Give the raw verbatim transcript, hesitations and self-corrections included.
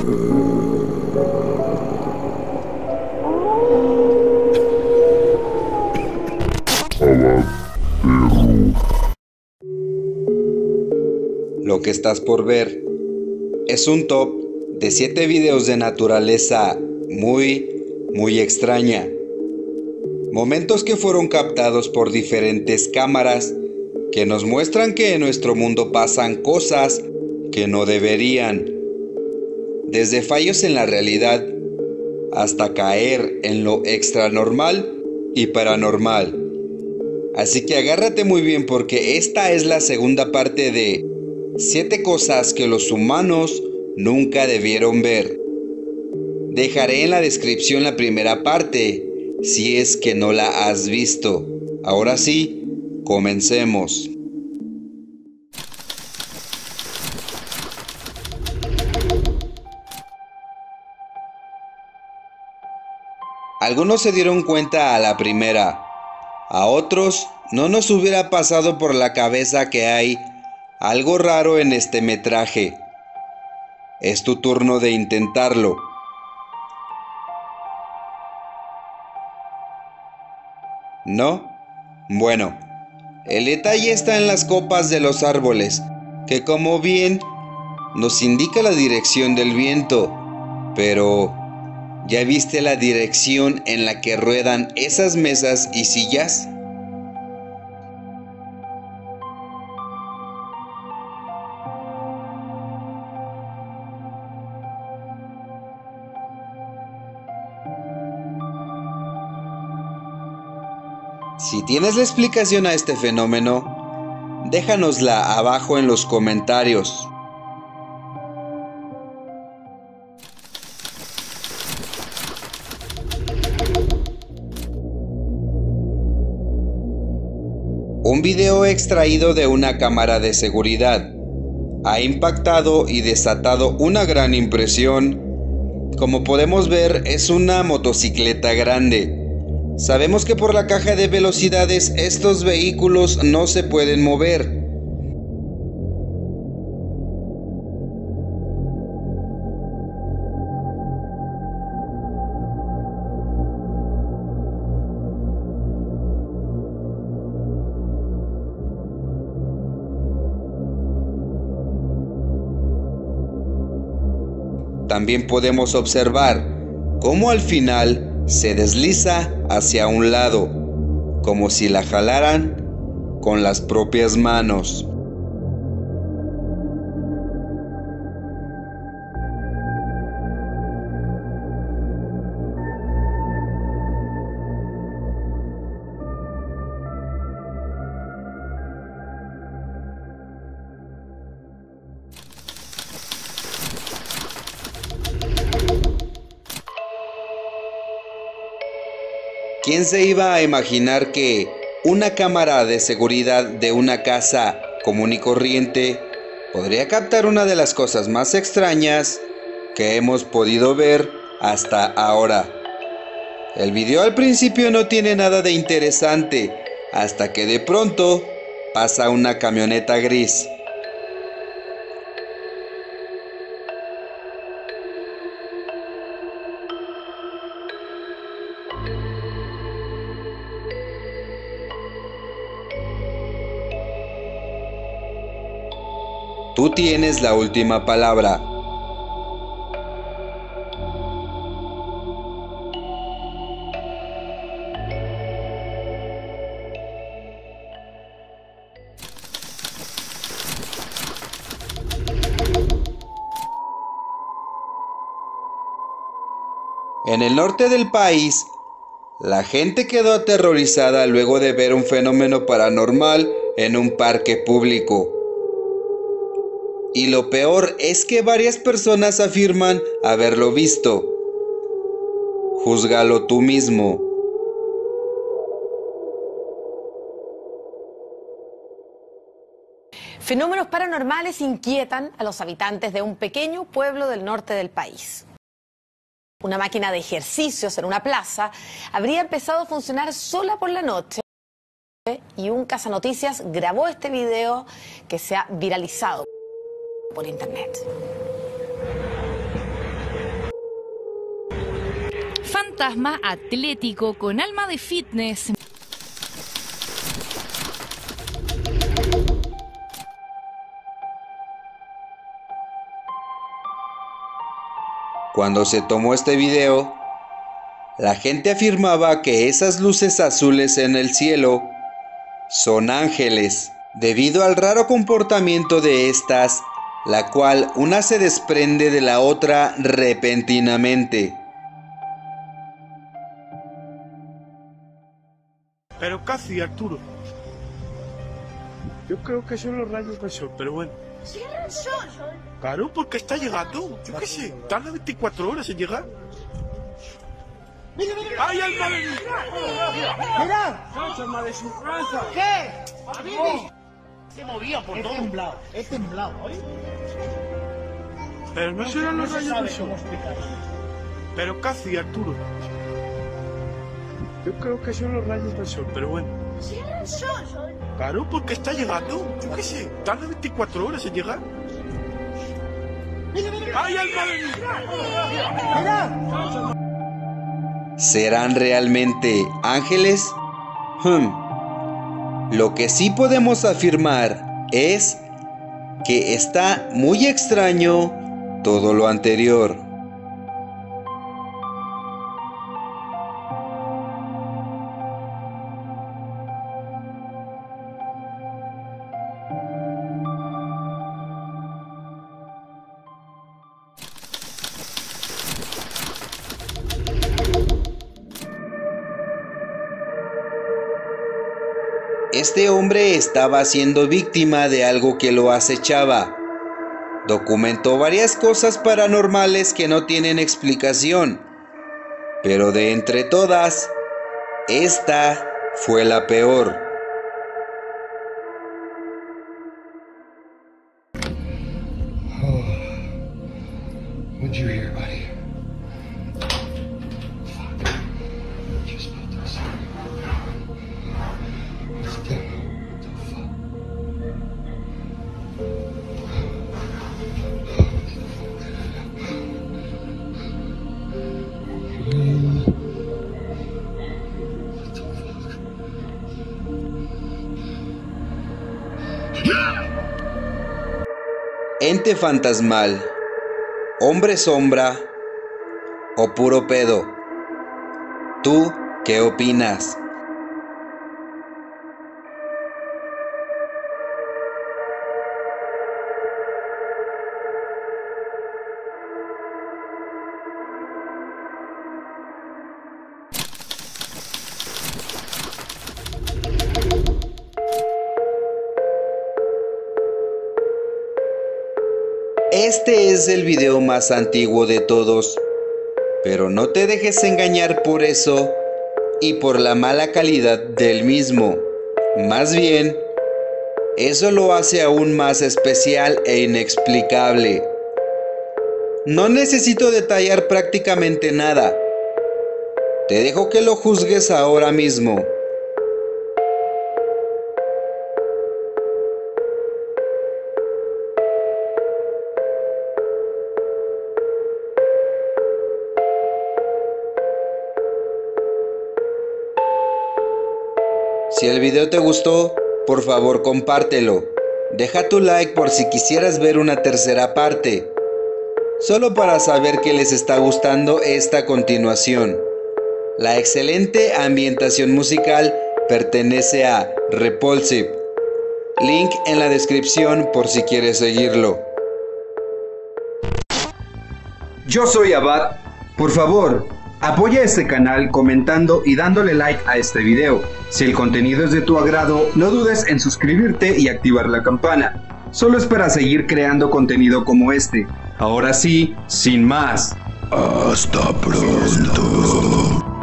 Lo que estás por ver es un top de siete videos de naturaleza muy, muy extraña. Momentos que fueron captados por diferentes cámaras que nos muestran que en nuestro mundo pasan cosas que no deberían. Desde fallos en la realidad hasta caer en lo extranormal y paranormal. Así que agárrate muy bien porque esta es la segunda parte de siete cosas que los humanos nunca debieron ver. Dejaré en la descripción la primera parte si es que no la has visto. Ahora sí, comencemos. Algunos se dieron cuenta a la primera, a otros no nos hubiera pasado por la cabeza que hay algo raro en este metraje. Es tu turno de intentarlo. ¿No? Bueno, el detalle está en las copas de los árboles, que como bien nos indica la dirección del viento, pero ¿ya viste la dirección en la que ruedan esas mesas y sillas? Si tienes la explicación a este fenómeno, déjanosla abajo en los comentarios. Un video extraído de una cámara de seguridad ha impactado y desatado una gran impresión. Como podemos ver, es una motocicleta grande. Sabemos que por la caja de velocidades estos vehículos no se pueden mover. También podemos observar cómo al final se desliza hacia un lado, como si la jalaran con las propias manos. ¿Quién se iba a imaginar que una cámara de seguridad de una casa común y corriente podría captar una de las cosas más extrañas que hemos podido ver hasta ahora? El video al principio no tiene nada de interesante, hasta que de pronto pasa una camioneta gris. Tú tienes la última palabra. En el norte del país, la gente quedó aterrorizada luego de ver un fenómeno paranormal en un parque público. Y lo peor es que varias personas afirman haberlo visto. Júzgalo tú mismo. Fenómenos paranormales inquietan a los habitantes de un pequeño pueblo del norte del país. Una máquina de ejercicios en una plaza habría empezado a funcionar sola por la noche y un cazanoticias grabó este video que se ha viralizado por internet. fantasma atlético con alma de fitness. Cuando se tomó este video, la gente afirmaba que esas luces azules en el cielo son ángeles, debido al raro comportamiento de estas, la cual una se desprende de la otra repentinamente. Pero casi, Arturo. Yo creo que son los rayos del sol, pero bueno. ¿Cierra el sol? Claro, porque está llegando. Yo qué sé, tarda veinticuatro horas en llegar. ¡Mira, mira! ¡Ay, alma de mi! ¡Mira! ¡Alma de su raza! ¿Qué? Se movía por He todo. temblado, he temblado. Pero no serán los No se rayos sabe del sol. cómo explicarlo. Pero casi, Arturo. Yo creo que son los rayos del sol, pero bueno. ¿Cierra el sol? Claro, porque está llegando. Yo qué sé, tarda veinticuatro horas en llegar. ¡Mira, mira! ¡Ay, alma de mi! ¡Mira! ¿Serán realmente ángeles? Hmm. Lo que sí podemos afirmar es que está muy extraño todo lo anterior. Este hombre estaba siendo víctima de algo que lo acechaba. Documentó varias cosas paranormales que no tienen explicación, pero de entre todas, esta fue la peor. What'd you hear, buddy? Fuck. Just put this. What's that? What the fuck? What the fuck? Ente fantasmal, hombre sombra o puro pedo. ¿Tú qué opinas? Este es el video más antiguo de todos, pero no te dejes engañar por eso y por la mala calidad del mismo. Más bien, eso lo hace aún más especial e inexplicable. No necesito detallar prácticamente nada. Te dejo que lo juzgues ahora mismo. Si el video te gustó, por favor compártelo. Deja tu like por si quisieras ver una tercera parte, solo para saber que les está gustando esta continuación. La excelente ambientación musical pertenece a Repulsive. Link en la descripción por si quieres seguirlo. Yo soy Abad. Por favor, apoya este canal comentando y dándole like a este video. Si el contenido es de tu agrado, no dudes en suscribirte y activar la campana. Solo es para seguir creando contenido como este. Ahora sí, sin más. Hasta pronto.